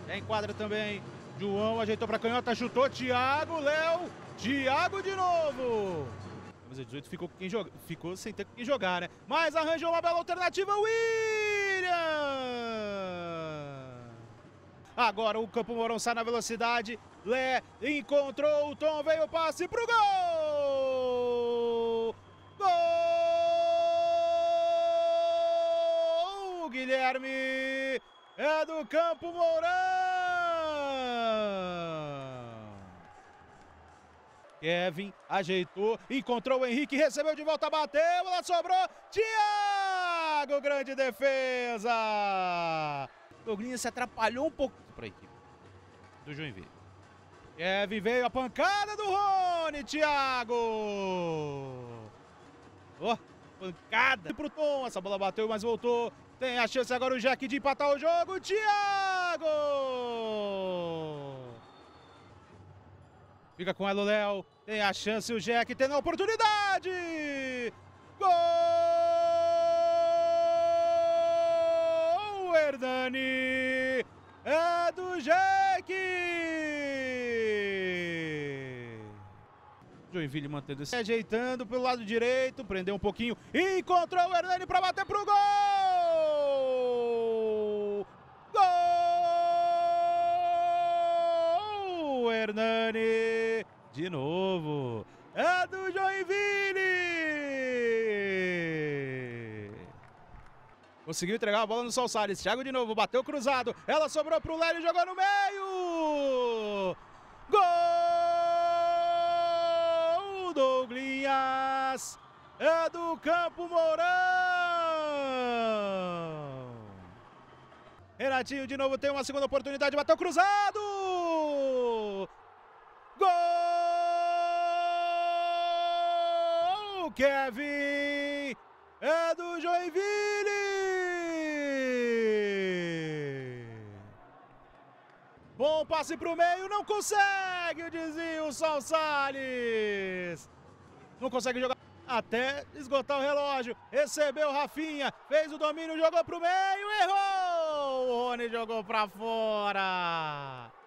Tem quadra também. João ajeitou pra canhota, chutou. Thiago, Léo. Thiago de novo. Camisa 18 ficou sem ter com quem jogar, né? Mas arranjou uma bela alternativa. William! Agora o Campo Mourão sai na velocidade. Lé encontrou o Tom, veio o passe pro gol! Gol! Guilherme! É do Campo Mourão! Kevin ajeitou, encontrou o Henrique, recebeu de volta, bateu, ela sobrou. Thiago, grande defesa! Douglinhas se atrapalhou um pouco para a equipe do Joinville. Kevin veio a pancada do Rony, Thiago! Oh, pancada pro Tom, essa bola bateu, mas voltou. Tem a chance agora o Jack de empatar o jogo, Thiago! Fica com ela o Léo, tem a chance o Jack, tendo a oportunidade! Gol! Hernani! É do Jack! Joinville mantendo se ajeitando pelo lado direito, prendeu um pouquinho, encontrou o Hernani para bater pro gol! Gol! Hernani! De novo! É do Joinville! Conseguiu entregar a bola no Sol Salles. Thiago de novo, bateu cruzado. Ela sobrou pro Lélio, jogou no meio! Gol! Douglinhas! É do Campo Mourão! Renatinho de novo tem uma segunda oportunidade, bateu cruzado! Gol! Kevin! É do Joinville! Bom passe pro meio, não consegue o desvio, Sol Salles! Não consegue jogar até esgotar o relógio. Recebeu Rafinha, fez o domínio, jogou pro meio, errou! O Rony jogou pra fora!